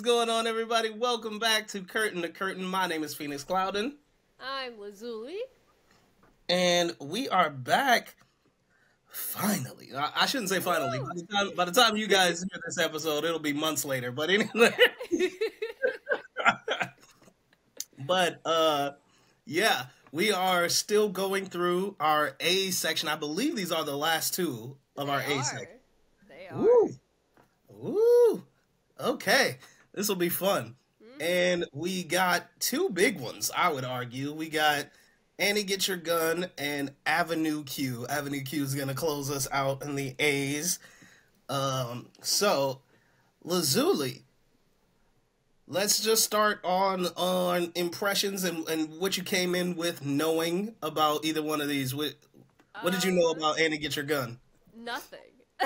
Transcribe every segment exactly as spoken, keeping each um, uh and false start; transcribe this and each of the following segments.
going on, everybody? Welcome back to Curtain to Curtain. My name is Phoenix Clouden. I'm Lazuli. And we are back, finally. I, I shouldn't say finally. By the, time, by the time you guys hear this episode, it'll be months later. But anyway. but, uh, yeah, we are still going through our A section. I believe these are the last two of They our are. A section. They are. Woo! Woo! Okay, this will be fun. Mm-hmm. And we got two big ones, I would argue. We got Annie Get Your Gun and Avenue Q. Avenue Q is going to close us out in the A's. Um, so, Lazuli, let's just start on on impressions and, and what you came in with knowing about either one of these. What, what did you know Um, about Annie Get Your Gun? Nothing.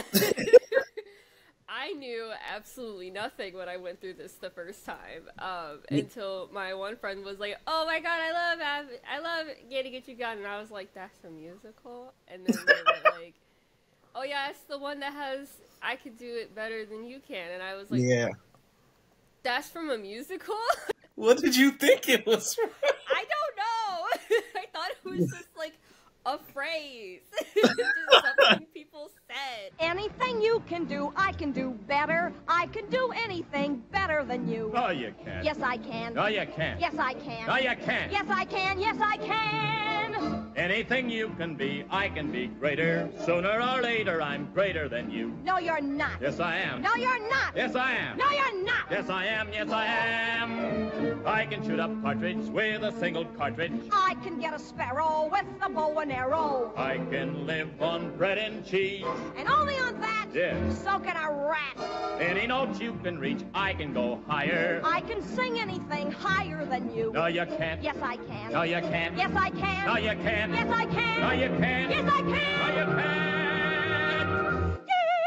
I knew absolutely nothing when I went through this the first time, um, until my one friend was like, "Oh my god, I love Av- I love Getting Get You Gun," and I was like, "That's a musical?" And then they were like, "Oh yeah, it's the one that has I Could Do It Better Than You Can," and I was like, Yeah. "That's from a musical?" What did you think it was from? I don't know. I thought it was just like a phrase, just something people said. Anything you can do, I can do better. I can do anything better than you. No, you can't. Yes, I can. No, you can't. Yes, I can. No, you can't. Yes, I can. Yes, I can. Anything you can be, I can be greater. Sooner or later, I'm greater than you. No, you're not. Yes, I am. No, you're not. Yes, I am. No, you're not. Yes, I am. Yes, I am. I can shoot a partridge with a single cartridge. I can get a sparrow with a bow and arrow. I can live on bread and cheese. And only on that. Yes. So can a rat. Any note you can reach, I can go higher. I can sing anything higher than you. No, you can't. Yes, I can. No, you can't. Yes, I can. No, you can't. Yes, I can. No, you can't. Yes, I No, can. you can't.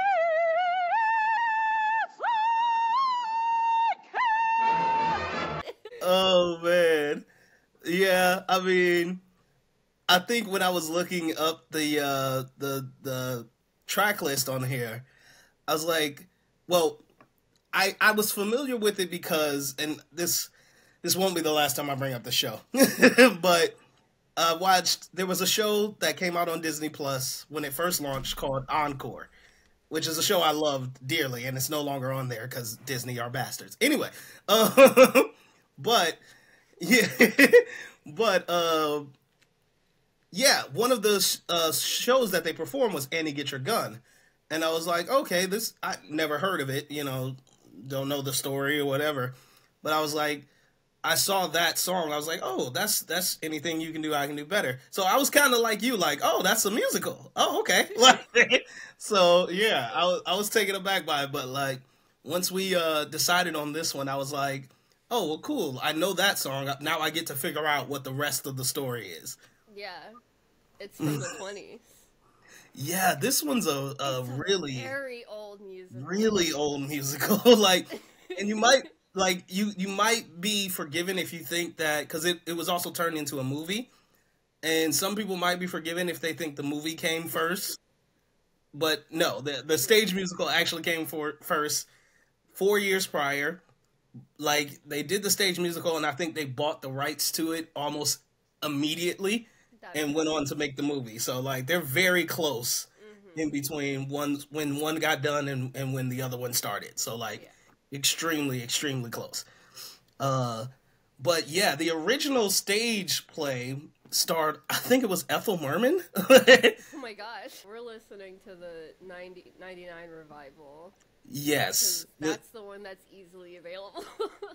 Oh man, yeah. I mean, I think when I was looking up the uh, the the track list on here, I was like, well, I I was familiar with it because, and this this won't be the last time I bring up the show, but I watched. There was a show that came out on Disney Plus when it first launched called Encore, which is a show I loved dearly, and it's no longer on there because Disney are bastards. Anyway, uh, but yeah, but uh, yeah, one of the uh, shows that they performed was Annie Get Your Gun, and I was like, okay, this I never heard of it, you know, don't know the story or whatever, but I was like, I saw that song, I was like, oh, that's that's anything you can do, I can do better. So I was kind of like you, like, oh, that's a musical. Oh, okay. Like, so yeah, I was I was taken aback by it, but like once we uh, decided on this one, I was like, oh, well, cool. I know that song. Now I get to figure out what the rest of the story is. Yeah, it's from the twenties. Yeah, this one's a, a It's a really, very old musical. really old musical. Like, and you might like you you might be forgiven if you think that because it, it was also turned into a movie, and some people might be forgiven if they think the movie came first. But no, the the stage musical actually came for first four years prior. Like, they did the stage musical, and I think they bought the rights to it almost immediately That's and went on to make the movie. So, like, they're very close mm-hmm. in between one when one got done and, and when the other one started. So, like, Yeah. extremely, extremely close. Uh, but, yeah, the original stage play starred, I think it was Ethel Merman. Oh my gosh. We're listening to the ninety, ninety-nine revival. Yes. 'Cause that's the one that's easily available.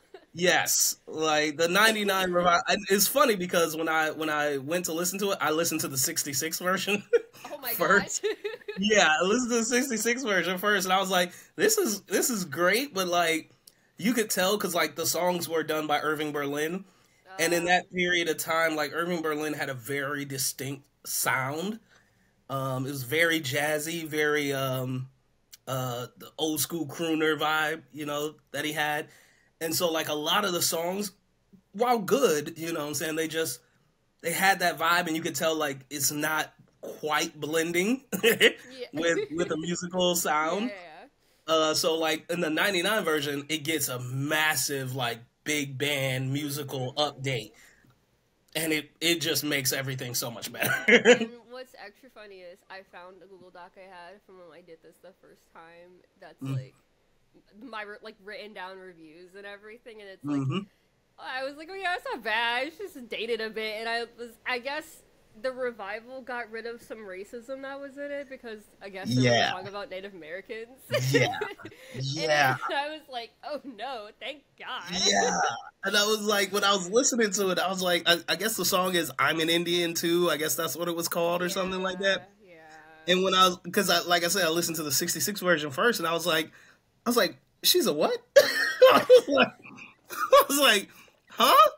Yes, like the ninety-nine revival. It's funny because when I when I went to listen to it, I listened to the sixty-six version. Oh my first. gosh. Yeah, I listened to the sixty-six version first, and I was like, "This is this is great," but like you could tell because like the songs were done by Irving Berlin, uh, and in that period of time, like Irving Berlin had a very distinct sound. Um, it was very jazzy, very um, uh, the old school crooner vibe, you know, that he had. And so, like, a lot of the songs, while good, you know what I'm saying, they just, they had that vibe, and you could tell, like, it's not quite blending Yeah. with with a musical sound. Yeah. Uh, so like in the ninety-nine version, it gets a massive like big band musical update, and it it just makes everything so much better. And what's extra funny is I found a Google Doc I had from when I did this the first time. That's Mm. like my like written down reviews and everything, and it's like hmm I was like, oh yeah, it's not bad. It's just dated a bit, and I was, I guess, the revival got rid of some racism that was in it because I guess they Yeah. were talking about Native Americans. Yeah. and Yeah. I, I was like, oh no, thank God. Yeah. And I was like, when I was listening to it, I was like, I, I guess the song is "I'm an Indian too." I guess that's what it was called, or something like that. Yeah. And when I was, because I, like I said, I listened to the sixty-six version first, and I was like, I was like, she's a what? I was like, I was like, huh?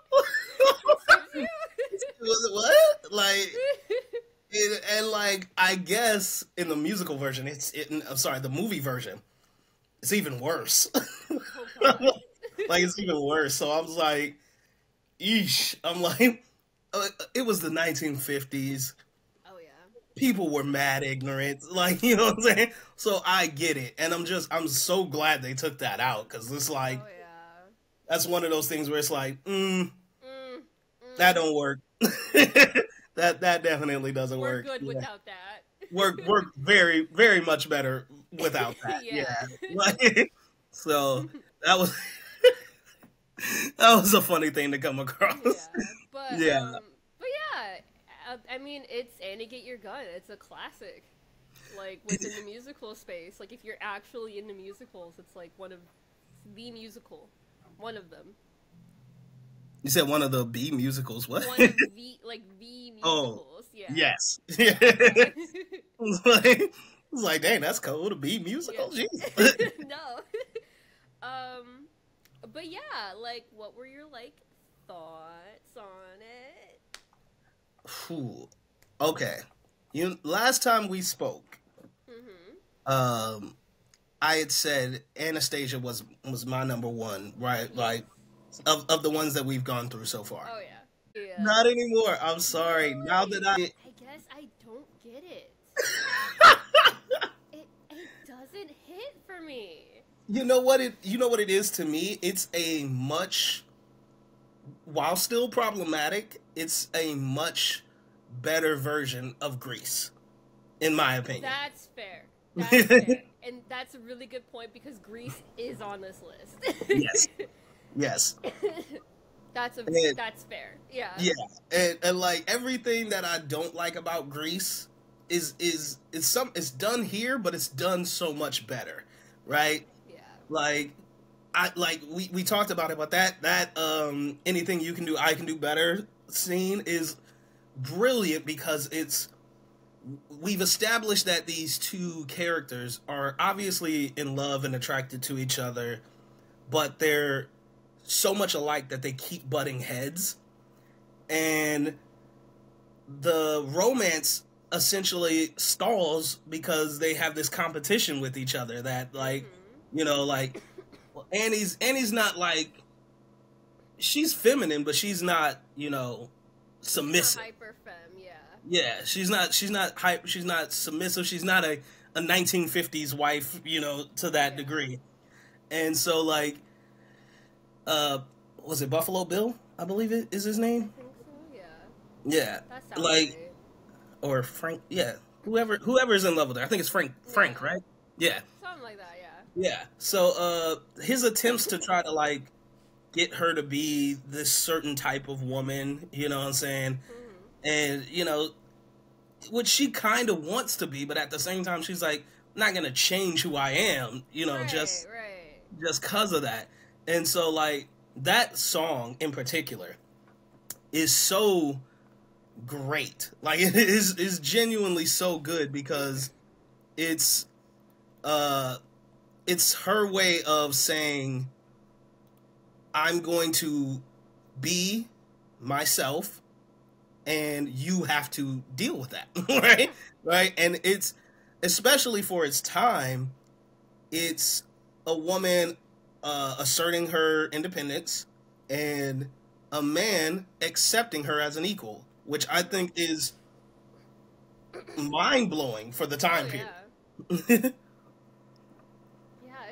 Was it what? Like, it, and like, I guess in the musical version, it's, it, I'm sorry, the movie version, it's even worse. Oh, God. Like, it's even worse. So I was like, eesh. I'm like, uh, it was the nineteen fifties. Oh yeah. People were mad ignorant. Like, you know what I'm saying? So I get it. And I'm just, I'm so glad they took that out. Because it's like, Oh yeah. that's one of those things where it's like, mm, Mm, mm. that don't work. that that definitely doesn't We're work. good Yeah. without that. Work work very very much better without that. Yeah. Yeah. Like, so that was that was a funny thing to come across. Yeah, but Yeah. um, but yeah, I, I mean, it's Annie Get Your Gun. It's a classic, like within the musical space. Like if you're actually into musicals, it's like one of the musical, one of them. You said one of the B musicals. What? One of the like the Oh, musicals. Yeah. Yes. It was like, it was like, dang, that's cool to be musical. Yeah. Jeez. No. um, but yeah, like, what were your like thoughts on it? Whew. Okay. You last time we spoke, Mm-hmm. um, I had said Anastasia was was my number one, right? Like of of the ones that we've gone through so far. Oh yeah. Yeah. Not anymore. I'm sorry. Now that I I guess I don't get it. it it doesn't hit for me. You know what it you know what it is to me? It's a much while still problematic, it's a much better version of Grease, in my opinion. That's fair. That's fair. And that's a really good point because Grease is on this list. Yes. Yes. That's a And- that's fair. Yeah. Yeah. And, and like everything that I don't like about Grease is is is some it's done here, but it's done so much better. Right? Yeah. Like I like we, we talked about it, but that that um anything you can do, I can do better scene is brilliant because it's we've established that these two characters are obviously in love and attracted to each other, but they're so much alike that they keep butting heads, and the romance essentially stalls because they have this competition with each other that like Mhm. you know like well, Annie's Annie's not like she's feminine, but she's not you know submissive. Hyper femme, yeah. Yeah, she's not. She's not hype. She's not submissive. She's not a, a nineteen fifties wife, you know, to that Yeah. degree. And so, like, uh, was it Buffalo Bill? I believe it is his I name. think so, yeah. Yeah, That sounds like right. or Frank. Yeah, whoever whoever's in love with her. I think it's Frank. Frank, Yeah. right? Yeah, Something like that, yeah. yeah. So, uh, his attempts to try to like get her to be this certain type of woman, you know what I'm saying? Mm-hmm. And you know which she kind of wants to be, but at the same time she's like, I'm not gonna change who I am, you know, right, just right. just cause of that. And so like that song in particular is so great. Like it is is genuinely so good because it's uh it's her way of saying I'm going to be myself and you have to deal with that. Right? Right? And it's especially for its time, it's a woman uh, asserting her independence and a man accepting her as an equal, which I think is mind blowing for the time Oh, period. yeah. Yeah,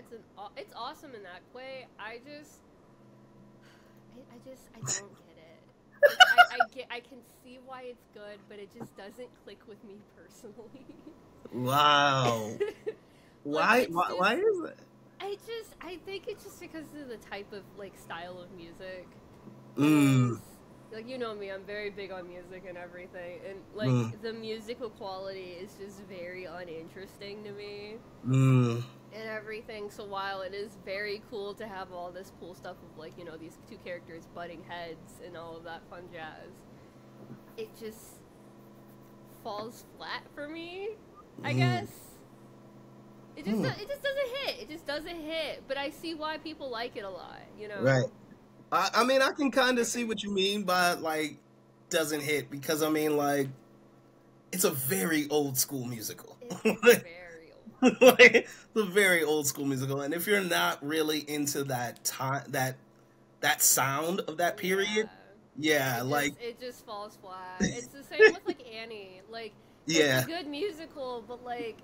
aw- it's awesome in that way. I just, I, I just, I don't get it. Like, I, I get, I can see why it's good, but it just doesn't click with me personally. Wow. Why? Like, Why? just, Why is that? I just, I think it's just because of the type of like style of music. Mm. Like, you know me, I'm very big on music and everything, and like Mm. the musical quality is just very uninteresting to me. Mm. And everything. So while it is very cool to have all this cool stuff of like, you know, these two characters butting heads and all of that fun jazz, it just falls flat for me, I Mm. guess. It just Mm. do- it just doesn't hit. It just doesn't hit. But I see why people like it a lot, you know. Right. I, I mean, I can kind of see what you mean by like doesn't hit, because I mean, like, it's a very old school musical. It's Like, very old. it's a very old school musical, and if you're not really into that time, that that sound of that period, yeah, It just, like, it just falls flat. It's the same with like Annie. Like, yeah, it's a good musical, but like,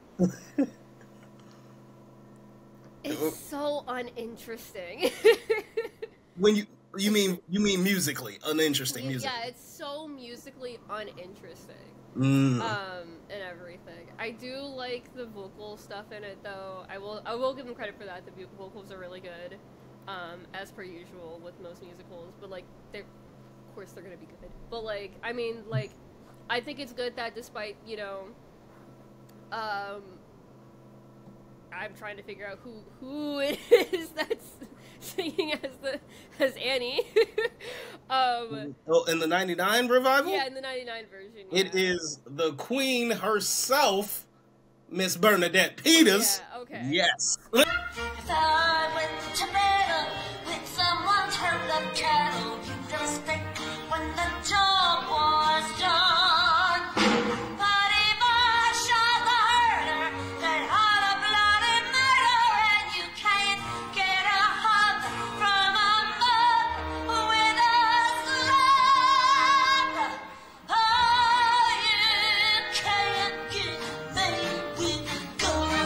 it's so uninteresting. when you you mean you mean musically uninteresting music. Yeah, it's so musically uninteresting. Mm. Um, and everything. I do like the vocal stuff in it, though. I will I will give them credit for that. The vo- vocals are really good, um, as per usual with most musicals. But like, they're of course they're gonna be good. But like, I mean, like, I think it's good that despite, you know, um, I'm trying to figure out who who it is that's singing as the as Annie. um, Oh, in the ninety-nine revival? yeah, in the ninety-nine version. Yeah. It is the queen herself, Miss Bernadette Peters. Yeah, okay. Yes. If I went to battle with someone's herd of cattle, you'd respect when the job was done. But if I shot the herder, that had a bloody murder, and you can't get a hug from a mug with a slug. Oh, you can't get me with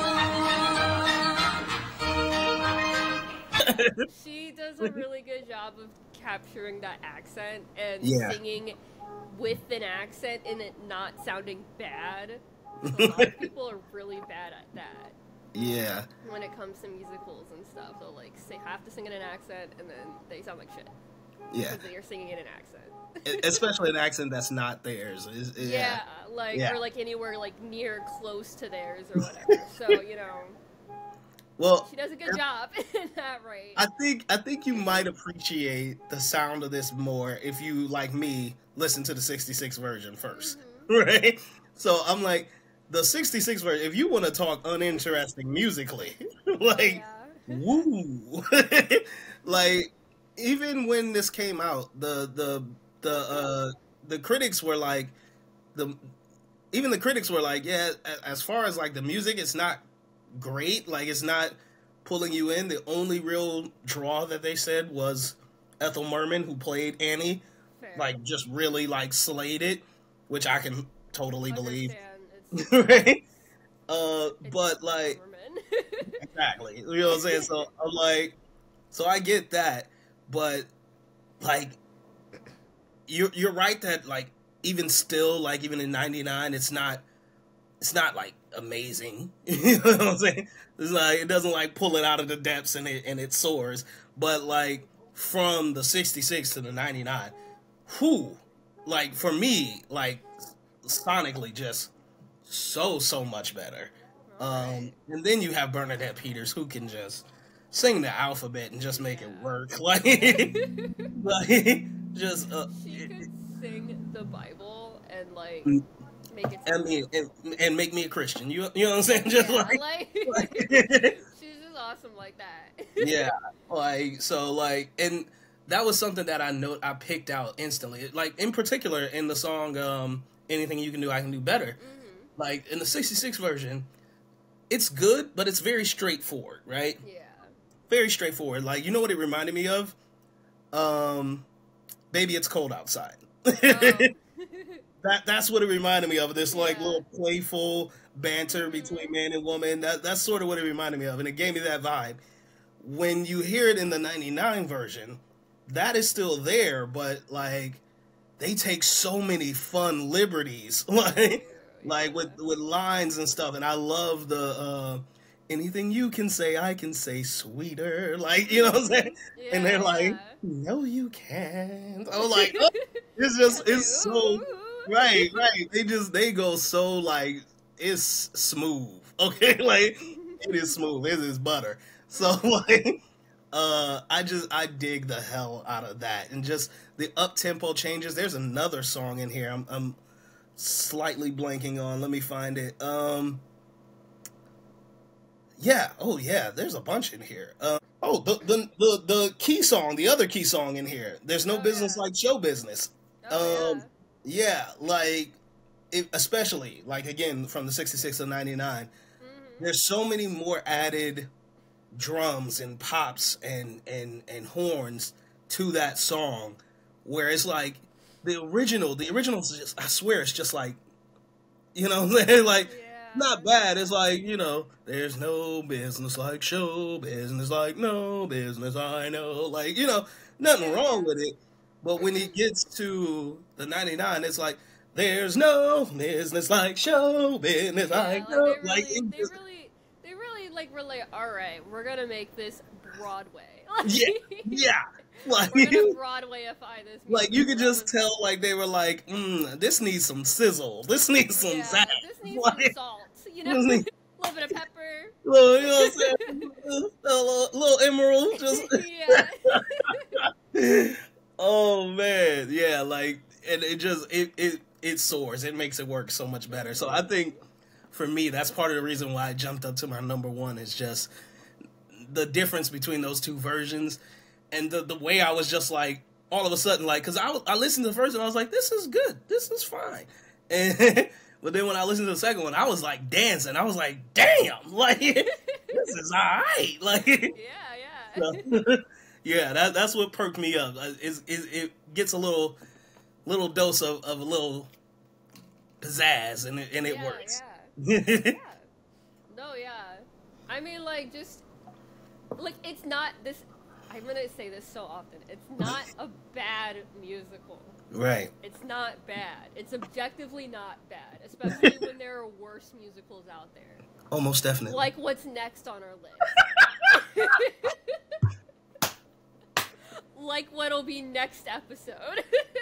gold. She does a really good job of capturing that accent and Yeah. singing with an accent and it not sounding bad. So a lot of people are really bad at that Yeah. when it comes to musicals and stuff. They'll like say have to sing in an accent and then they sound like shit Yeah. because they are singing in an accent. E- Especially an accent that's not theirs. Is- is- Yeah, like Yeah. or like anywhere like near close to theirs or whatever. So you know, Well, she does a good job in that, right? I think I think you might appreciate the sound of this more if you, like me, listen to the sixty-six version first, right? So I'm like, the sixty-six version. If you want to talk uninteresting musically, like, Yeah. woo, like, even when this came out, the the the uh the critics were like, the even the critics were like, yeah, a- as far as like the music, it's not great. Like, it's not pulling you in. The only real draw that they said was Ethel Merman, who played Annie, Fair. like, just really like slayed it, which I can totally believe. Understand. It's, Right? Uh, it's but like, Superman. exactly, you know what I'm saying? So I'm like, so I get that, but like, you're you're right that like even still, like even in ninety-nine, it's not it's not like amazing. You know what I'm saying? It's like, it doesn't like pull it out of the depths and it and it soars. But like from the sixty-six to the ninety-nine, whew, like for me, like sonically just so so much better. Um, and then you have Bernadette Peters, who can just sing the alphabet and just make it work. Like, like just uh, She could sing the Bible and like Mm. make it. I sound mean, and, and make me a Christian. You you know what I'm saying? Just yeah, like, like, like she's just awesome like that. yeah, like so, like, and that was something that I know I picked out instantly. Like in particular in the song um, "Anything You Can Do, I Can Do Better." Mm-hmm. Like in the sixty-six version, it's good, but it's very straightforward, right? Yeah. Very straightforward. Like, you know what it reminded me of? Um, Baby, It's Cold Outside. Oh. That that's what it reminded me of. This like Yeah. little playful banter between man and woman. That that's sort of what it reminded me of, and it gave me that vibe. when you hear it in the ninety-nine version, that is still there, but like they take so many fun liberties, like like with with lines and stuff. And I love the uh, anything you can say, I can say sweeter, like you know what I'm saying. Yeah, and they're like, yeah. no, you can't. I was like, oh, it's just it's so right, right. They just they go so like it's smooth, okay, like it is smooth. It is butter. So like. Uh, I just I dig the hell out of that, and just the up tempo changes. There's another song in here. I'm I'm slightly blanking on. Let me find it. Um, yeah. Oh yeah. There's a bunch in here. Uh, oh the the the the key song, the other key song in here. There's no Oh, business yeah. like show business. Oh, um, yeah. like it, especially like again from the sixty-six to ninety-nine. Mm-hmm. There's so many more added drums and pops and and and horns to that song, where it's like the original the original is just, I swear it's just like, you know what I'm saying, like Yeah. not bad. It's like, you know, there's no business like show business, like no business I know, like, you know, nothing wrong with it. But when it gets to the ninety-nine, it's like there's no business like show business Yeah, I like, know, they really, like it they just- really, they really like were like, all right, we're gonna make this Broadway. yeah, yeah, like We're gonna Broadwayify this. like you musical. could That just was- tell, like they were like, mm, this needs some sizzle, this needs some yeah, zap, this needs like, some salt, you know, this a needs- little bit of pepper. little, you know what I'm saying, a little, little emerald, just Yeah. oh man, yeah, like, and it just it it it soars, it makes it work so much better. So I think for me, that's part of the reason why I jumped up to my number one, is just the difference between those two versions, and the the way I was just like all of a sudden, like, because I I listened to the first one, I was like, this is good, this is fine, and but then when I listened to the second one, I was like dancing, I was like, damn, like this is all right, like. Yeah, yeah. So, yeah, that that's what perked me up. Is is it gets a little little dose of, of a little pizzazz, and it and it yeah, works. Yeah. yeah. No, yeah. I mean, like, just like it's not this. I'm gonna say this so often. It's not a bad musical. Right. It's not bad. It's objectively not bad, especially when there are worse musicals out there. Almost definitely. Like what's next on our list. Like what'll be next episode.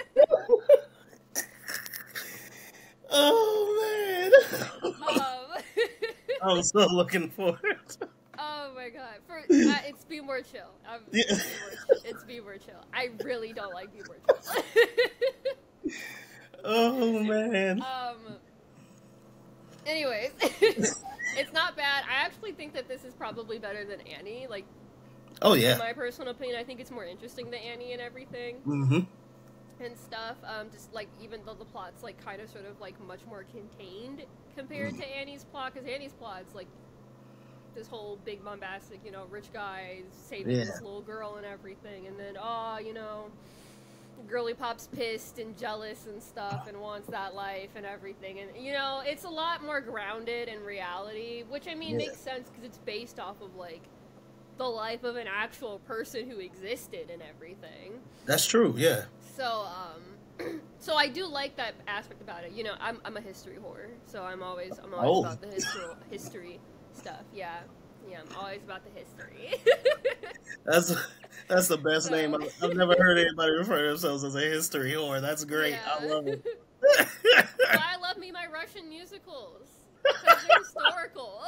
Oh man. um, I'm so looking forward. oh my god. For, uh, it's Be More Chill. Um, Yeah. it's, Be More Chill. It's Be More Chill. I really don't like Be More Chill. Oh man. um. Anyways, it's not bad. I actually think that this is probably better than Annie. Like, Oh in yeah. my personal opinion, I think it's more interesting than Annie and everything Mm-hmm. and stuff. Um, just like even though the plot's like kind of sort of like much more contained compared Mm. to Annie's plot, because Annie's plot's like this whole big bombastic, you know, rich guy saving Yeah. this little girl and everything, and then oh, you know, girly pop's pissed and jealous and stuff and wants that life and everything, and you know, it's a lot more grounded in reality, which I mean Yeah. makes sense because it's based off of like the life of an actual person who existed and everything. That's true. Yeah. So, um, so I do like that aspect about it. You know, I'm I'm a history whore, so I'm always I'm always Oh. about the history history stuff. Yeah, yeah, I'm always about the history. That's that's the best So- name. I've, I've never heard anybody refer to themselves as a history whore. That's great. I Yeah. love it. Well, I love me my Russian musicals because they're historical.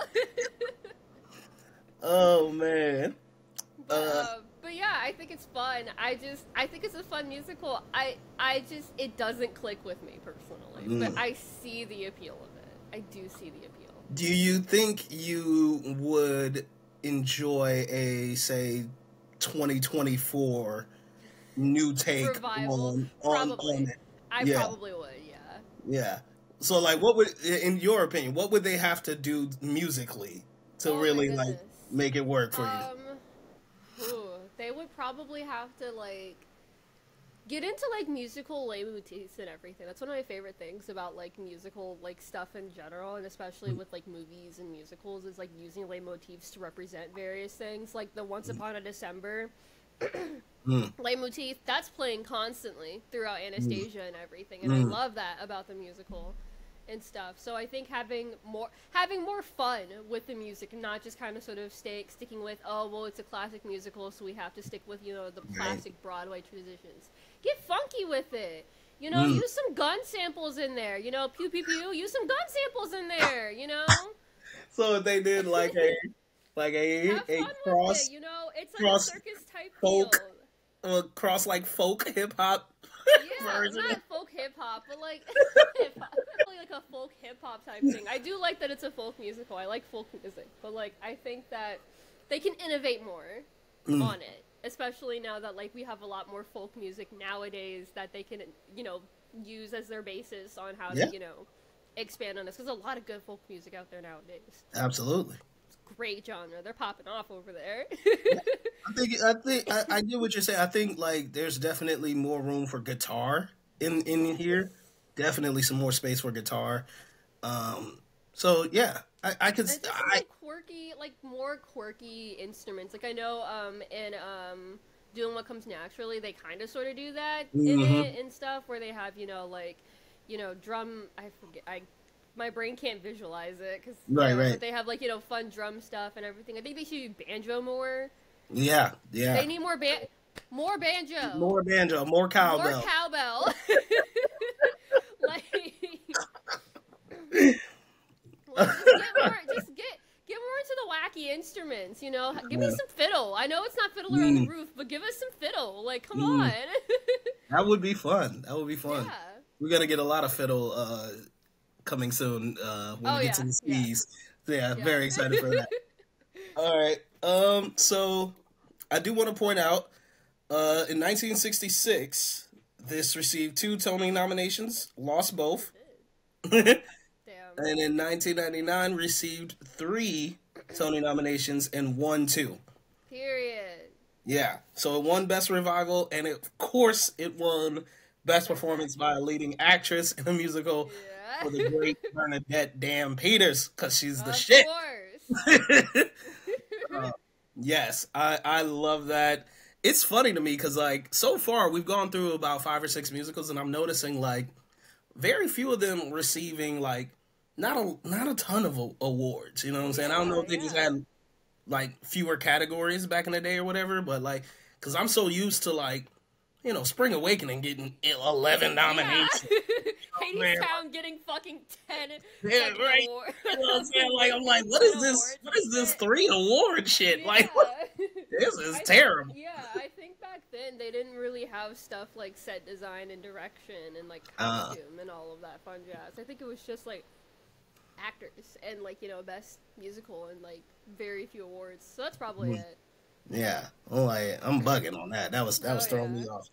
Oh man. But, Uh, uh, but yeah, I think it's fun. I just, I think it's a fun musical. I, I just, it doesn't click with me personally, Mm. but I see the appeal of it. I do see the appeal. Do you think you would enjoy a, say, twenty twenty-four new take Revival, on, on, probably. on it? I Yeah. probably would, yeah. Yeah. So, like, what would, in your opinion, what would they have to do musically to Oh my really, like, goodness. make it work for you? Um, ooh, they would probably have to like get into like musical leitmotifs and everything. That's one of my favorite things about like musical like stuff in general, and especially with like movies and musicals, is like using leitmotifs to represent various things. Like the Once Upon a December Mm. leitmotif, that's playing constantly throughout Anastasia and everything, and Mm. I love that about the musical and stuff. So I think having more having more fun with the music, and not just kind of sort of stay sticking with, oh well, it's a classic musical, so we have to stick with, you know, the classic Broadway traditions. Get funky with it. You know, Mm. use some gun samples in there. You know, pew pew pew. Use some gun samples in there. You know, So if they did like a like a have a fun cross with it. You know, it's like cross a circus type folk feel. uh, cross like folk hip hop Yeah, version. not folk hip hop, but like hip hop, like a folk hip hop type thing. I do like that it's a folk musical. I like folk music, but like I think that they can innovate more Mm. on it, especially now that like we have a lot more folk music nowadays that they can, you know, use as their basis on how Yeah. to, you know, expand on this. Because a lot of good folk music out there nowadays. Absolutely. Great genre. They're popping off over there. I think I think I, I get what you're saying. I think like there's definitely more room for guitar in in here. Definitely some more space for guitar. Um, so yeah, I, I could. And just some, I, like quirky, like more quirky instruments. Like I know, um, in um, Doing What Comes Naturally, they kind of sort of do that in Mhm. it and stuff, where they have, you know, like, you know, drum. I forget. I my brain can't visualize it because Right, right. But they have like, you know, fun drum stuff and everything. I think they should do banjo more. yeah, yeah. They need more ban, more banjo, More banjo, more cowbell. more cowbell. like. Like, just get more, just get get more into the wacky instruments, you know. Give me Yeah. some fiddle. I know it's not Fiddler on the Mm. Roof, but give us some fiddle. Like, come Mm. on. That would be fun. That would be fun. Yeah. We're gonna get a lot of fiddle uh, coming soon uh, when Oh, we get yeah, to the yeah. skis. Yeah, Yeah. very excited for that. All right. Um. So I do want to point out, uh, in nineteen sixty-six, this received two Tony nominations, lost both, Damn. and in nineteen ninety-nine received three Tony nominations and won two. Period. Yeah, so it won Best Revival, and it, of course it won Best Performance by a Leading Actress in a Musical Yeah. for the great Bernadette Damn Peters, because she's the of shit. course. Uh, yes, I, I love that. It's funny to me, because, like, so far we've gone through about five or six musicals, and I'm noticing, like, very few of them receiving, like, not a not a ton of a- awards, you know what I'm saying? I don't know if they just Yeah. had like fewer categories back in the day or whatever, but like, cause I'm so used to like, you know, Spring Awakening getting eleven nominations. Hades man. Town getting fucking ten Yeah, fucking right. awards. You know what I'm saying? Like, I'm like, what is this? What is this three award shit? Like, what? This is I think- terrible. yeah, I think back then they didn't really have stuff like set design and direction and like Uh. costume and all of that fun jazz. I think it was just like actors and like, you know, best musical and like very few awards. So that's probably Mm. it. Yeah, I'm like, I'm bugging on that. That was that Oh, was throwing yeah. me off.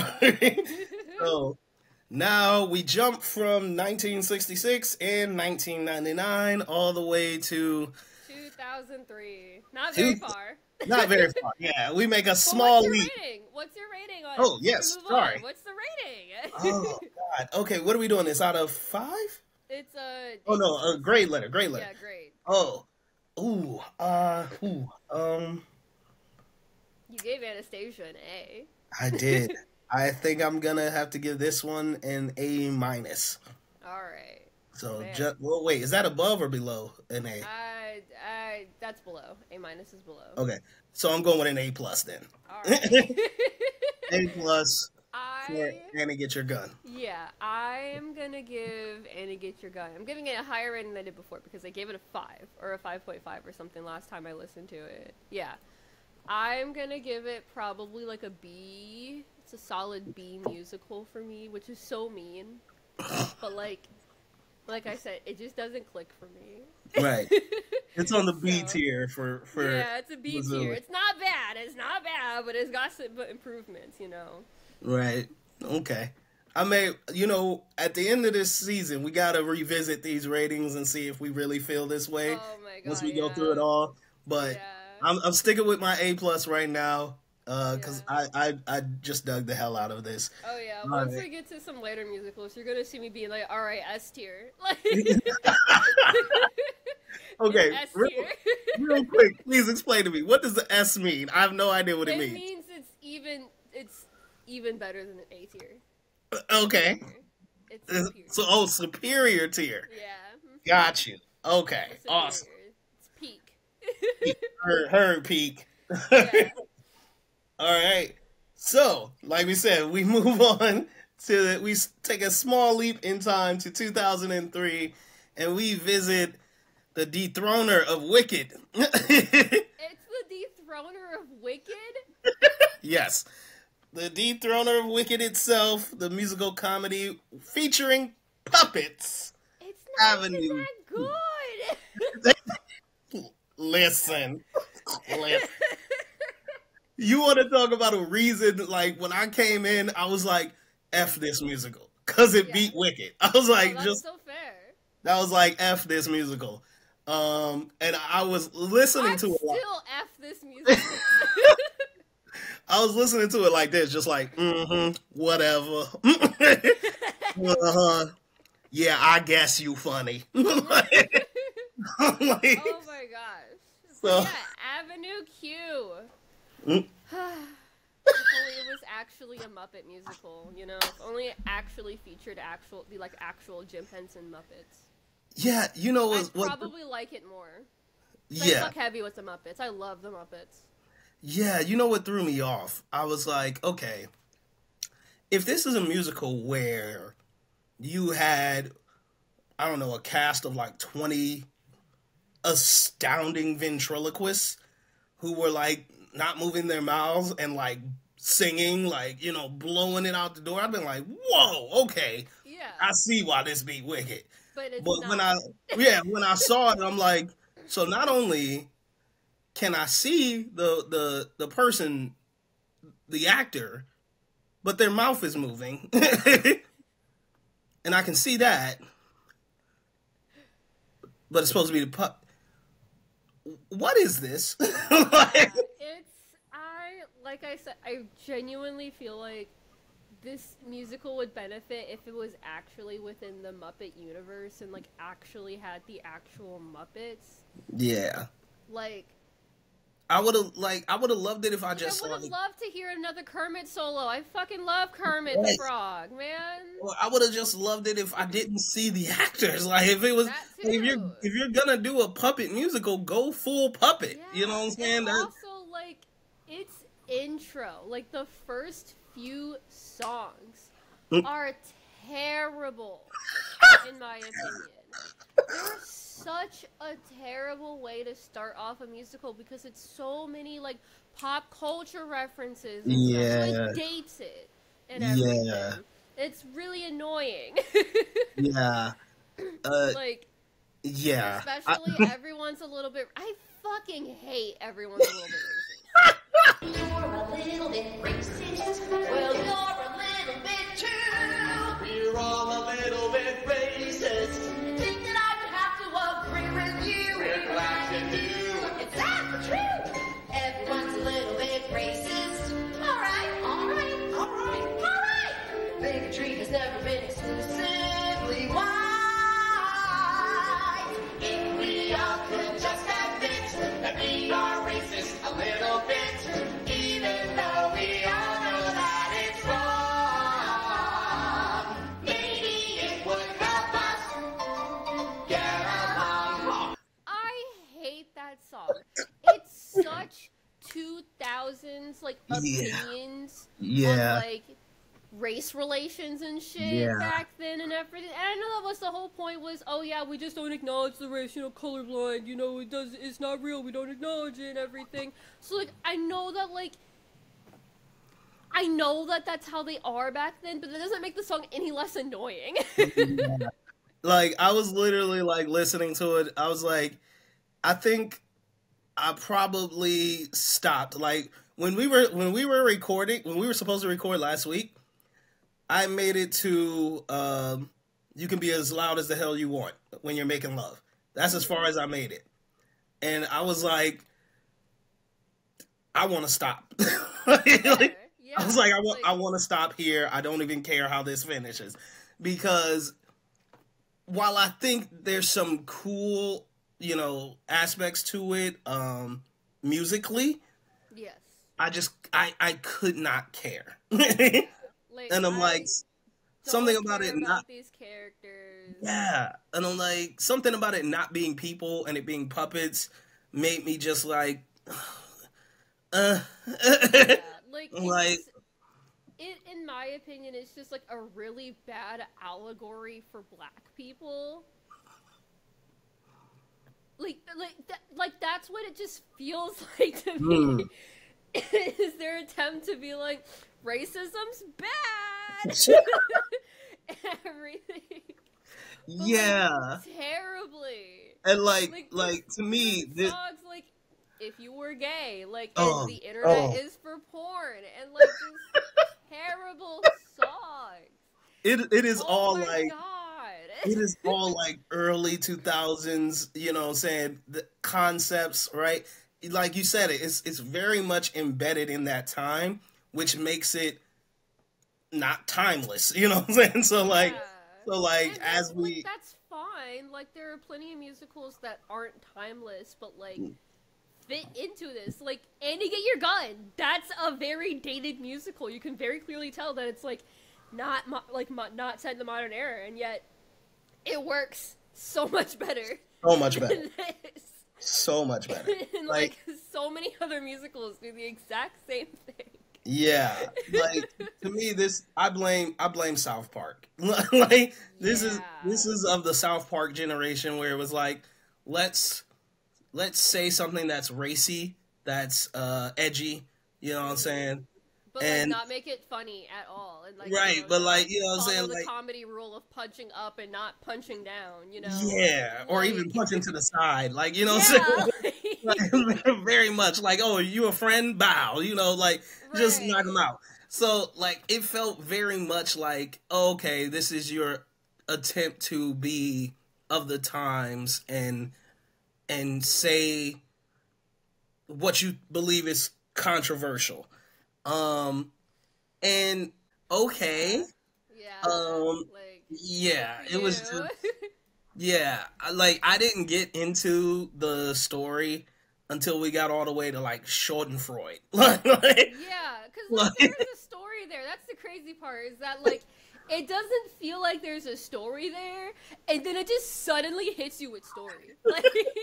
So now we jump from nineteen sixty-six and nineteen ninety-nine all the way to two thousand three. Not Two- very far. not very far. Yeah, we make a But small what's your leap. rating? What's your rating on Oh, it? yes, Move sorry. On. What's the rating? Oh God. Okay, what are we doing? This out of five? It's a. Oh no, a grade letter, grade letter. Yeah, great. Oh, ooh, uh, ooh, um, You gave Anastasia an A. I did. I think I'm gonna have to give this one an A minus. All right. So, Man. ju- well, wait, is that above or below an A? I, I, that's below. A minus is below. Okay, so I'm going with an A plus then. All right. A plus for I, Annie Get Your Gun. yeah, I am gonna give Annie Get Your Gun. I'm giving it a higher rating than I did before because I gave it a five or a five point five or something last time I listened to it. Yeah, I'm gonna give it probably like a B. It's a solid B musical for me, which is so mean, but like, like I said, it just doesn't click for me. Right. It's on the B So- tier for for. Yeah, it's a B Lazuli. tier. It's not bad. It's not bad, but it's got some improvements, you know. Right. Okay. I may, you know, at the end of this season, we gotta revisit these ratings and see if we really feel this way Oh my god. once we go yeah. through it all. But Yeah. I'm, I'm sticking with my A plus right now. Uh, cause Yeah. I, I I just dug the hell out of this. Oh yeah, All once right. we get to some later musicals, you're gonna see me being like, all right, S tier. Like, Okay, S real, tier. real quick, please explain to me, what does the S mean? I have no idea what it, It means. means it's even, it's even better than an A tier. Okay. It's Uh, superior. So, oh, superior tier. Yeah. mhm. Got you. Okay, It's awesome. superior. It's peak. Her, her peak. Yeah. All right. So, like we said, we move on to, we s- take a small leap in time to two thousand three, and we visit the dethroner of Wicked. It's the dethroner of Wicked? Yes. The dethroner of Wicked itself, the musical comedy featuring puppets. It's not Avenue. even that good. Listen. Listen. You want to talk about a reason, like, when I came in, I was like, F this musical. Because it Yeah. beat Wicked. I was like, Oh, that's just, so fair. that was like, F this musical. Um, and I was listening I'm to it like, still F this music. I was listening to it like this, just like, mm-hmm, whatever. uh-huh. Yeah, I guess you funny. Like, I'm like, Oh my gosh. So- yeah, Avenue Q. Mm. If only it was actually a Muppet musical, you know? If only it actually featured actual, the like actual Jim Henson Muppets. yeah, you know I'd what? what probably like it more. I yeah, fuck heavy with the Muppets. I love the Muppets. yeah, you know what threw me off? I was like, okay, if this is a musical where you had, I don't know, a cast of like twenty astounding ventriloquists who were like not moving their mouths and like singing, like, you know, blowing it out the door, I've been like, whoa, okay, Yeah. I see why this beat Wicked. But it's But not. when I, yeah, when I saw it, I'm like, so not only can I see the the the person, the actor, but their mouth is moving, and I can see that, but it's supposed to be the pup. What is this? Like, It's I like I said I genuinely feel like this musical would benefit if it was actually within the Muppet universe and like actually had the actual Muppets. yeah, Like I would have like I would have loved it if I like, just I would have like, loved to hear another Kermit solo. I fucking love Kermit the Right. Frog, man. or I would have just loved it if I didn't see the actors. Like if it was, That if you're too. if you're gonna do a puppet musical, go full puppet. You know what I'm saying? And That- also, like, its intro, like the first few songs, Mm. are terrible, in my opinion. They're such a terrible way to start off a musical because it's so many like pop culture references and stuff. So Yeah. it dates it and Yeah. everything. It's really annoying. yeah, uh, like, yeah. I- especially everyone's a little bit. I fucking hate everyone's a little bit racist. You're a little bit racist. Well, you're a little bit too. We're all a little bit racist. Think that I would have to agree with you. We're glad you do. Is that the truth? Everyone's a little bit racist. Alright, alright, alright, alright. Bigotry has never been exclusively white. If we all could just admit that we are racist a little bit, even though we all know that it's wrong, maybe it would help us get along. I hate that song. It's such two thousands like Yeah. opinions Yeah. on like race relations and shit Yeah. back then and everything. And I know that was the whole point was, oh yeah, we just don't acknowledge the race, you know, colorblind, you know, it does it's not real, we don't acknowledge it and everything. So like I know that like I know that that's how they are back then, but that doesn't make the song any less annoying. Like I was literally like listening to it. I was like, I think I probably stopped. Like when we were when we were recording, when we were supposed to record last week, I made it to um, you can be as loud as the hell you want when you're making love. That's as far as I made it, and I was like, I want to stop. Like, yeah, I was like, I want, like, I want to stop here. I don't even care how this finishes, because while I think there's some cool, you know, aspects to it, um, musically, yes. I just, I, I could not care. Like, And I'm I like, something don't about care it about not, these characters. yeah. And I'm like, something about it not being people and it being puppets made me just like, uh, Yeah, like, I'm like, it's, it, in my opinion, it's just like a really bad allegory for black people. Like, like, that, like that's what it just feels like to me. mm. Is their attempt to be like, racism's bad. Everything. But, Yeah. like, terribly. And like, Like, like to me, there's this, songs like, if you were gay, like, Oh, and the internet oh. is for porn, and like just terrible songs. it, it is Oh all my like, god. it is all like early two thousands, you know what I'm saying, the concepts, right? Like you said, it, it's it's very much embedded in that time, which makes it not timeless, you know what I'm saying? So like, Yeah. so like, And as that's, we, like, that's fine. Like, there are plenty of musicals that aren't timeless, but like fit into this. Like, Annie, Get Your Gun. That's a very dated musical. You can very clearly tell that it's like not mo- like mo- not set in the modern era, and yet it works so much better. so much better, than this. so much better. And Like, like so many other musicals do the exact same thing. yeah, like to me, this I blame I blame South Park. Like this is Yeah. this is of the South Park generation where it was like, let's let's say something that's racy, that's uh edgy, you know what I'm saying? But And- like not make it funny at all, and like Right, you know, but, not, like, you know what I'm follow saying, the like- comedy rule of punching up and not punching down, you know? Yeah, or Like- even punching to the side, like, you know Yeah, what I'm saying? like- Like, very much like, oh, you a friend? Bow, you know, like just Right. knock them out. So like it felt very much like, oh, okay, this is your attempt to be of the times and and say what you believe is controversial. Um and okay, yeah, um, like yeah, good for it was you. just, yeah, I- like I didn't get into the story until we got all the way to like Schadenfreude. Like, like, Yeah, because like, Like- there's a story there. That's the crazy part, is that like it doesn't feel like there's a story there, and then it just suddenly hits you with story. Like,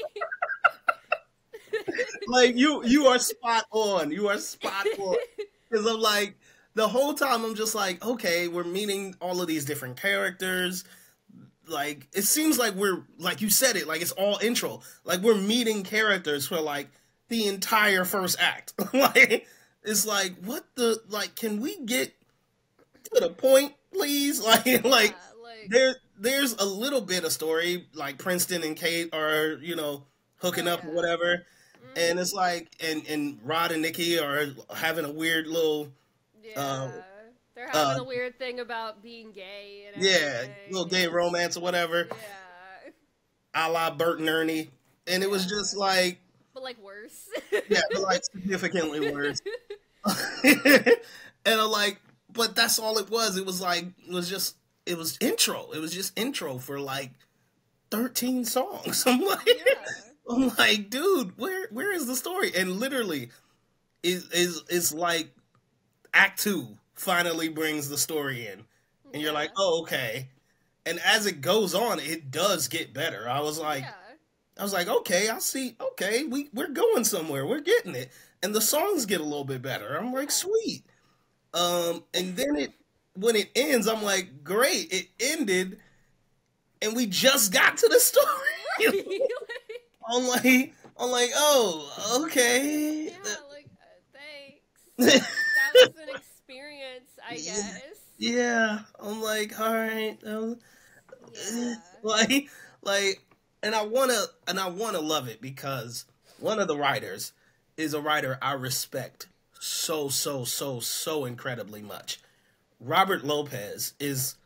like you you are spot on. You are spot on. Because I'm like, the whole time I'm just like, okay, we're meeting all of these different characters. Like, it seems like we're, like you said it, like it's all intro. Like we're meeting characters for like the entire first act. Like, it's like, what the, like, can we get to the point, please? Like, like, yeah, like there, there's a little bit of story, like Princeton and Kate are, you know, hooking up or Yeah. whatever. mm, And it's like, and, and Rod and Nikki are having a weird little, yeah. uh, They're having uh, a weird thing about being gay and yeah, everything. little gay romance or whatever, Yeah, a la Bert and Ernie. And it was Yeah. just like, but like worse. yeah, but like significantly worse. And I'm like, but that's all it was. It was like, it was just, it was intro. It was just intro for like thirteen songs. I'm like, Yeah. I'm like, dude, where where is the story? And literally, is is is like Act Two finally brings the story in, and you're like, Yeah. oh, okay. And as it goes on, it does get better. I was like, Yeah. I was like, okay, I see. Okay, we we're going somewhere. We're getting it, and the songs get a little bit better. I'm like, sweet. Um, and then it when it ends, I'm like, great. It ended, and we just got to the story. Like, I'm like, I'm like, oh, okay. yeah, like uh, thanks. That was an experience, I guess. Yeah, I'm like, all right, um, Yeah. like, like, and I wanna, and I wanna love it because one of the writers is a writer I respect so, so, so, so incredibly much. Robert Lopez is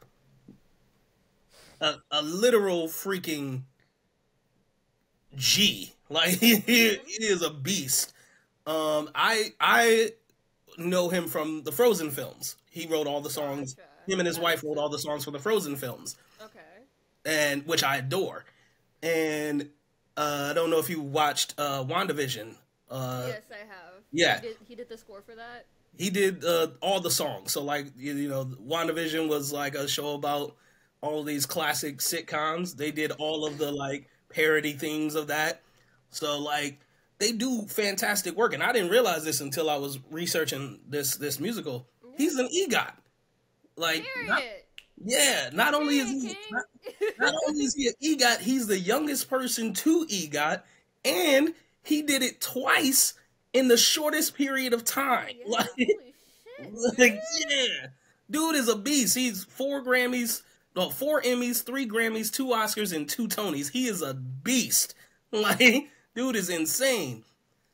a, a literal freaking G. Like he, he is a beast. Um, I I know him from the Frozen films. He wrote all the songs. Gotcha. Him and his That wife makes wrote all the sense. songs for the Frozen films, Okay. and which I adore. And uh, I don't know if you watched uh, WandaVision. Uh, Yes, I have. yeah. He did, he did the score for that? He did uh, all the songs. So, like, you, you know, WandaVision was like a show about all these classic sitcoms. They did all of the, like, parody things of that. So, like, they do fantastic work. And I didn't realize this until I was researching this this musical. He's an EGOT. Like, not, Period. yeah, not only is Period, he... King. Not, not only is he an EGOT, he's the youngest person to EGOT. And he did it twice in the shortest period of time. Yeah, Like... holy shit. Like, dude. yeah. Dude is a beast. He's four Grammys, well, four Emmys, three Grammys, two Oscars, and two Tonys. He is a beast. Like, dude is insane.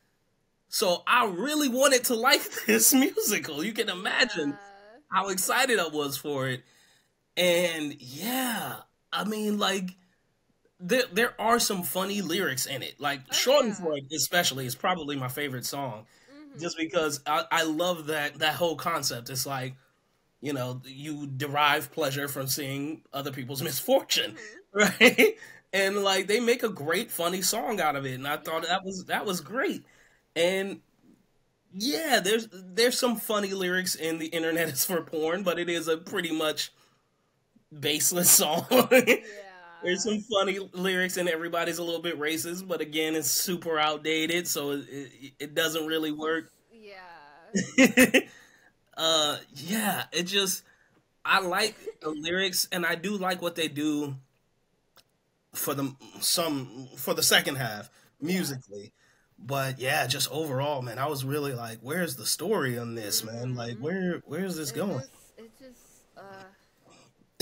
So I really wanted to like this musical. You can imagine Yeah. how excited I was for it. And yeah, I mean, like, there there are some funny lyrics in it. Like, Oh, Schadenfreude especially is probably my favorite song. Mhm. Just because I, I love that that whole concept. It's like, you know, you derive pleasure from seeing other people's misfortune, right? And like they make a great funny song out of it, and I thought that was that was great. And yeah, there's there's some funny lyrics in The Internet is for Porn, but it is a pretty much baseless song. Yeah. There's some funny lyrics and everybody's a little bit racist, but again, it's super outdated, so it, it, it doesn't really work. Yeah. uh, yeah, it just, I like the lyrics and I do like what they do for the, some, for the second half musically. But yeah, just overall, man, I was really like, where's the story on this, man? Like, where, where's this It going? just, it just, uh,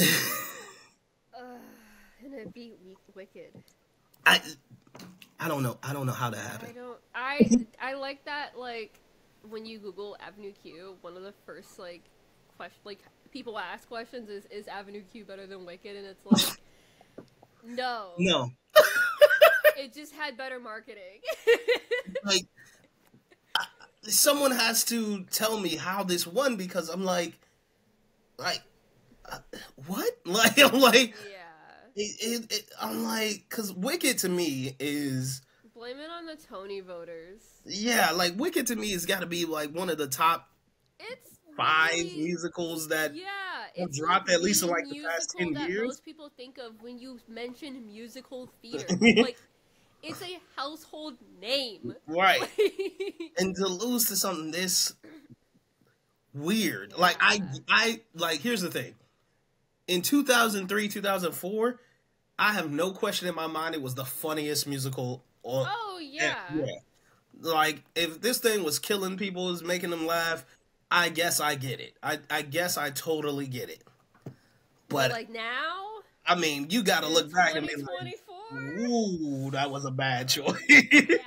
uh, and it beat weak, Wicked. I, I don't know. I don't know how that I happened. don't, I, I like that, like, when you Google Avenue Q, one of the first, like, question, like, people ask questions is, is Avenue Q better than Wicked? And it's like, no. No. It just had better marketing. Like, I, someone has to tell me how this won because I'm like, like, uh, what? Like, I'm like, Yeah. it, it, it, I'm like, because Wicked to me is, Blame it on the Tony voters. yeah, like Wicked to me has got to be like one of the top It's five really, musicals that yeah, have it's dropped like at least in the like the past musical ten that years. most people think of when you mention musical theater. Like, it's a household name. Right. And to lose to something this weird, like I, I like. Here's the thing: in two thousand three, two thousand four, I have no question in my mind it was the funniest musical. On, Oh yeah. yeah. Like if this thing was killing people, was making them laugh, I guess I get it. I, I guess I totally get it. But like now, I mean, you got to look back and be like, twenty twenty-four. "Ooh, that was a bad choice." Yeah.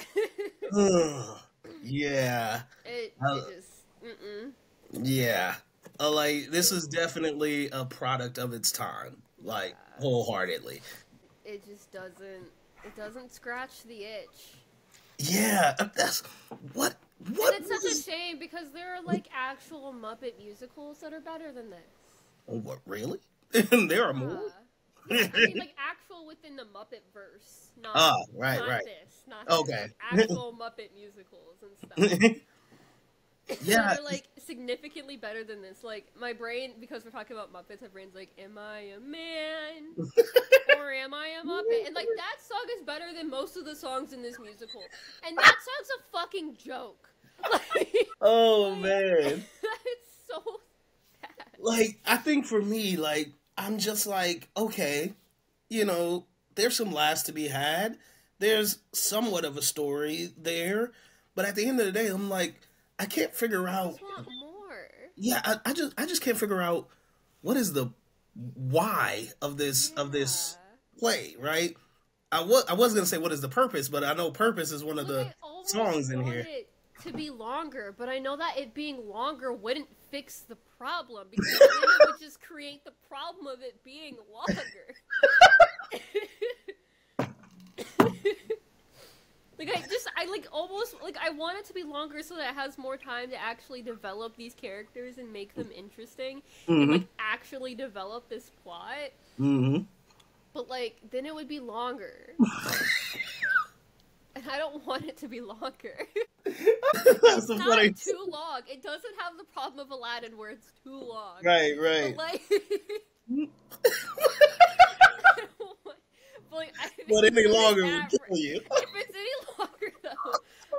Ugh. Yeah. it, Uh, it just. Mm-mm. Yeah. Uh, like, this is definitely a product of its time. Like, wholeheartedly. It just doesn't. It doesn't scratch the itch. Yeah. That's. What? What? And it's such was- a shame because there are like actual Muppet musicals that are better than this. Oh, what, really? There are more? Uh, yeah, I mean, like actual within the Muppet verse, not, Oh, right, not right. this, not Okay. this, like, actual Muppet musicals and stuff. Yeah. That are like significantly better than this. Like my brain, because we're talking about Muppets, my brain's like, "Am I a man or am I a Muppet?" And like that song is better than most of the songs in this musical, and that song's a fucking joke. Like, Oh, man. it's so sad. Like, I think for me, like, I'm just like, okay, you know, there's some laughs to be had. There's somewhat of a story there. But at the end of the day, I'm like, I can't figure I out. just want more. Yeah, I, I just I just can't figure out what is the why of this of this play, right? I was I was gonna say what is the purpose, but I know purpose is one of Look, the I almost songs in want here. it to be longer, but I know that it being longer wouldn't fix the problem because then it would just create the problem of it being longer. Like Like I just I like almost like I want it to be longer so that it has more time to actually develop these characters and make them interesting and Mm-hmm. like actually develop this plot. Mm-hmm. But like then it would be longer. And I don't want it to be longer. That's the Not funny. too long. It doesn't have the problem of Aladdin where it's too long. Right, But right. like, but like, I think But any it's longer that would ra- kill you. If it's any longer though,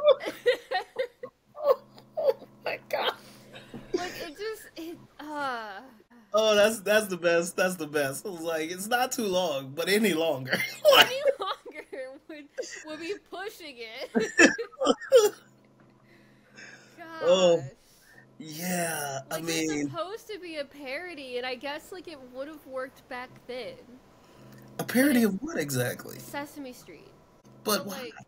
Oh my god. like it just it uh Oh, that's that's the best. That's the best. I was like, it's not too long, but any longer. Like, any longer would would be pushing it. Gosh. Oh, yeah, I Like mean, it's supposed to be a parody, and I guess like it would have worked back then. a parody of what exactly? Sesame Street. But But why? like,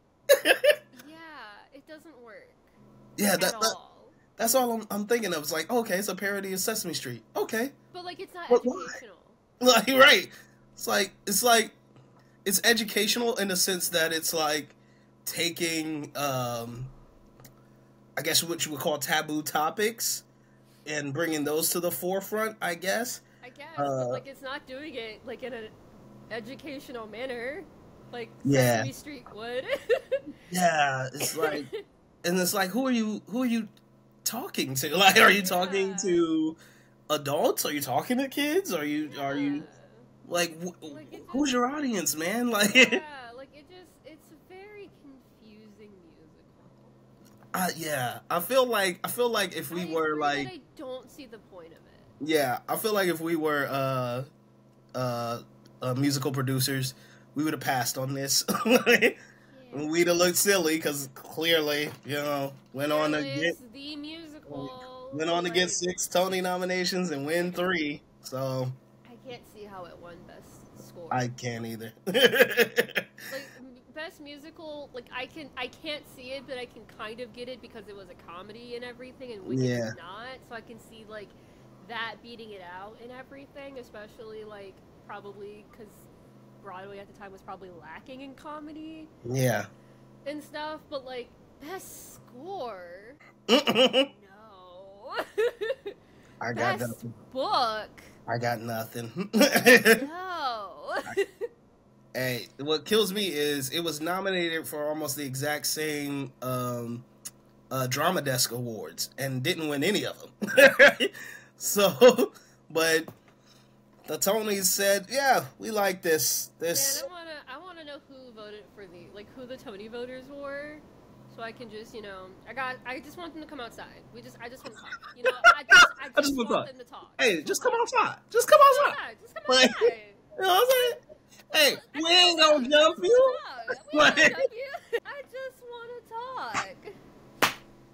yeah, it doesn't work Yeah, at that, that all. that's all I'm, I'm thinking of. It's like, okay, it's a parody of Sesame Street. Okay, But like, it's not But why? educational. like right. It's like it's like it's educational in the sense that it's like taking, um, I guess what you would call taboo topics and bringing those to the forefront. I guess. I guess, Uh, but like, it's not doing it like in an educational manner, like Yeah. Sesame Street would. Yeah, it's like, and it's like, who are you? Who are you talking to? Like, are you talking Yeah. to adults? Are you talking to kids? Are you? Are you? Yeah. Like, wh- Like, it who's just- your audience, man? Like, Yeah, like it just, it's a very confusing musical. I, yeah, I feel like I feel like if we I were agree like, that I don't see the point of it. yeah, I feel like if we were uh, uh, uh musical producers, we would have passed on this. Yeah. We'd have looked silly because clearly, you know, went on to Fearless, get the musical. went on to like, get six Tony nominations and win three. So I can't see how it won best score. I can't either. like m- best musical, like I can, I can't see it, but I can kind of get it because it was a comedy and everything, and Wicked's Yeah. not. So I can see like that beating it out and everything, especially like probably because Broadway at the time was probably lacking in comedy Yeah. and stuff. But like best score, I no. got best nothing. book, I got nothing. no. Hey, what kills me is it was nominated for almost the exact same um, uh, Drama Desk Awards and didn't win any of them. So, but the Tonys said, "Yeah, we like this. This." Man, I wanna, I wanna know who voted for the, like, who the Tony voters were, so I can just, you know, I got, I just want them to come outside. We just, I just want to talk. You know, I just, I just, I just want wanna them to talk. Hey, just come outside. Just come Come outside. outside. Just come Like, outside. You know what I'm saying? Hey, we ain't gonna jump you. Yeah, we don't Like- jump you. I just want to talk.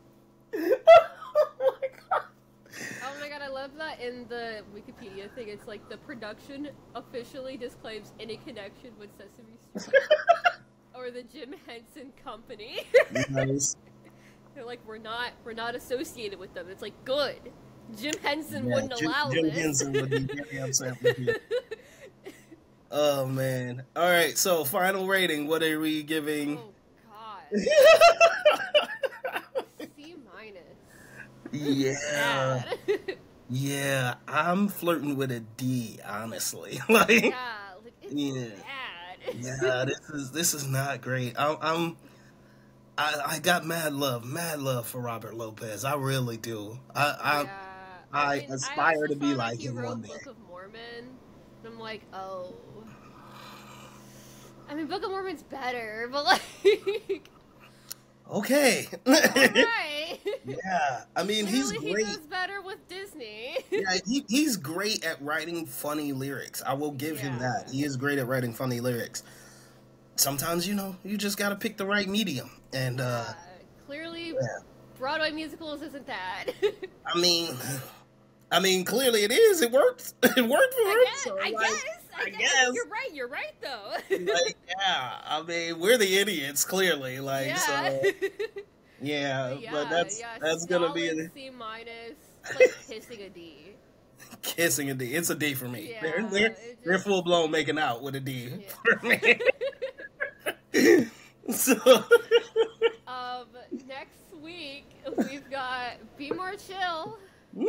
Oh my god. Oh my god, I love that in the Wikipedia thing. It's like the production officially disclaims any connection with Sesame Street or the Jim Henson Company. Nice. They're like, we're not, we're not associated with them. It's like, good. Jim Henson Yeah, wouldn't Jim, allow Jim this. Henson would be very upset with you. Oh man. All right. So final rating. What are we giving? Oh god. C minus. Yeah. Bad. Yeah. I'm flirting with a D. Honestly. Like. Yeah, like it's Yeah. bad. Yeah. This is this is not great. I'm. I'm I, I got mad love, mad love for Robert Lopez. I really do. I, I Yeah. I mean, aspire also to be saw that like he him wrote one day. Book of Mormon, and I'm like, oh. I mean, Book of Mormon's better, but like, Okay. alright. Yeah. I mean, he's Clearly great. He does better with Disney. Yeah, he, he's great at writing funny lyrics. I will give him Yeah. that. He is great at writing funny lyrics. Sometimes, you know, you just gotta pick the right medium. And, uh, Uh, clearly, yeah. Broadway musicals isn't that. I mean, I mean, clearly it is. It works. It worked for I him. guess. so, I like, guess. I, I guess. guess. You're right. You're right, though. like, yeah, I mean, we're the idiots, clearly. Like, yeah. so, yeah, yeah, but that's yeah, that's gonna be solid a C minus. It's like kissing a D. kissing a D. It's a D for me. Yeah, they're they're, it they're just- full blown making out with a D Yeah. for me. So, week, we've got Be More Chill. Woo!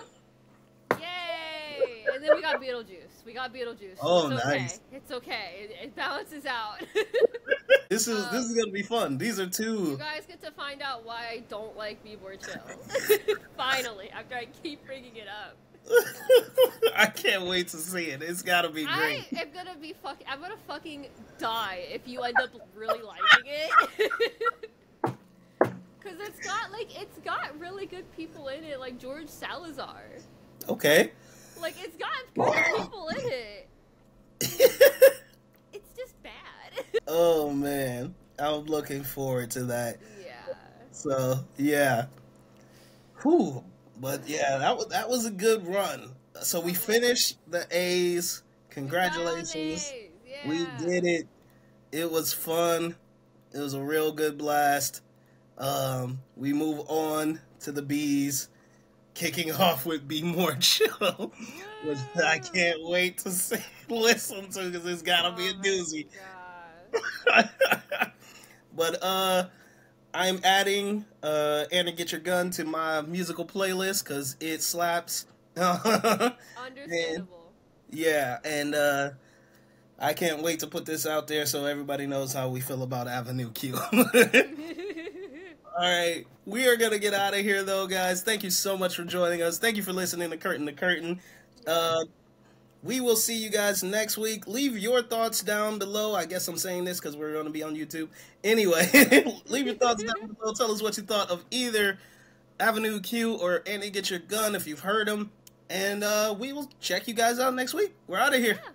Yay! And then we got Beetlejuice. We got Beetlejuice. Oh, it's okay. nice. It's okay. It, it balances out. This is Um, this is gonna be fun. These are You two. guys get to find out why I don't like Be More Chill. Finally, after I keep bringing it up. I can't wait to see it. It's gotta be great. I am gonna be fuck. I'm gonna fucking die if you end up really liking it. Cause it's got like it's got really good people in it, like George Salazar. Okay. Like it's got good people in it. It's just bad. Oh man, I'm looking forward to that. Yeah. So yeah. Whew. But yeah, that was that was a good run. So we finished the A's. Congratulations. Yeah. We did it. It was fun. It was a real good blast. Um, we move on to the B's, kicking off with Be More Chill, which I can't wait to see, listen to because it's gotta be a Oh my doozy. God. But uh, I'm adding uh, Anna Get Your Gun to my musical playlist because it slaps. Understandable. Yeah, and uh, I can't wait to put this out there so everybody knows how we feel about Avenue Q. All right, we are going to get out of here, though, guys. Thank you so much for joining us. Thank you for listening to Curtain to Curtain. Uh, we will see you guys next week. Leave your thoughts down below. I guess I'm saying this because we're going to be on YouTube. Anyway, leave your thoughts down below. Tell us what you thought of either Avenue Q or Annie Get Your Gun if you've heard them. And uh, we will check you guys out next week. We're out of here. Yeah.